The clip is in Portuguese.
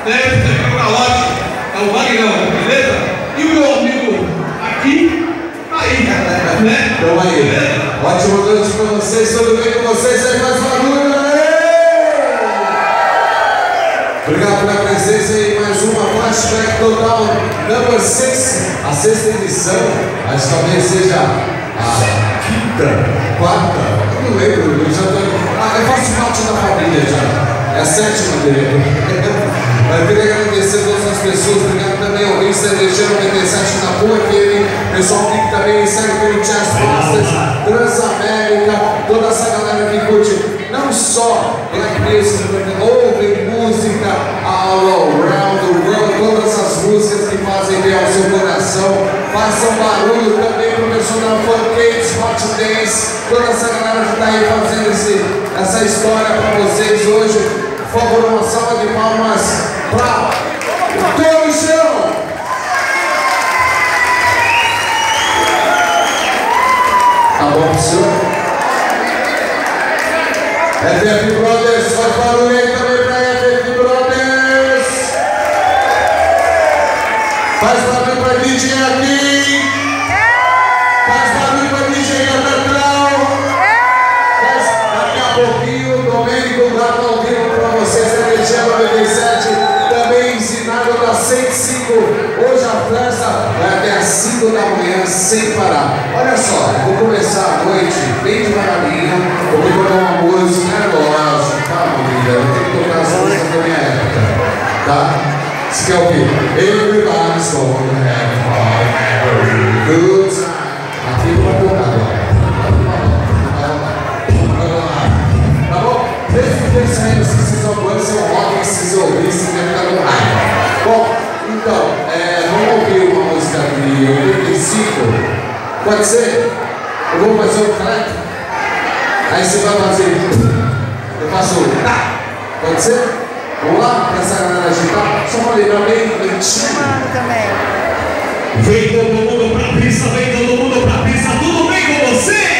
É o Magnão, beleza? E o meu amigo aqui, tá aí, né? Então aí, ótima noite pra vocês, tudo bem com vocês? Aí mais barulho, obrigado pela presença em mais uma Flashback Total Number 6, a 6ª edição, mas talvez seja a 5ª, 4ª, eu não lembro, eu já tô... eu faço parte da família já, é a 7ª dele. Eu queria agradecer a todas as pessoas, obrigado também ao Insta, deixando 97 na Pua FM, pessoal que também segue pelo Chess Masters, Transamérica, toda essa galera que curte não só Black Music, ouve música all around the world, todas as músicas que fazem bem ao seu coração, façam barulho também pro pessoal da Funkates, Hot Dance, toda essa galera que está aí fazendo essa história para vocês hoje. Por favor, uma salva de palmas para todo o chão! Tá bom, senhor? FF Brothers, faz barulho aí também para FF Brothers! Faz barulho para DJ aqui! Faz barulho para DJ Gabriel! Daqui a pouquinho, Domênico Gato ao vivo para vocês, energia 97, também ensinado das 105. Hoje a festa vai até às 5 da manhã sem parar. Olha só, vou começar a noite bem devagarinho, vou tocar uma música, é lógico, calma, amiga, eu tenho que tocar as músicas da minha época, tá? Você quer ouvir? Everybody's gonna have a good time. Aqui eu vou tocar agora. Tá bom? Desde que tem saindo assim, vocês vão pôr seu rock, vocês ouvirem, vocês vão ficar com raiva. Bom, então, vamos ouvir uma música de 85. Pode ser? Eu vou fazer um clap. Aí você vai fazer. Eu faço tá. Pode ser? Vamos lá? Pra essa galera agitar. Só pra lembrar bem lentinho. também. Vem todo mundo pra pista, vem todo mundo pra pista. Tudo bem com você?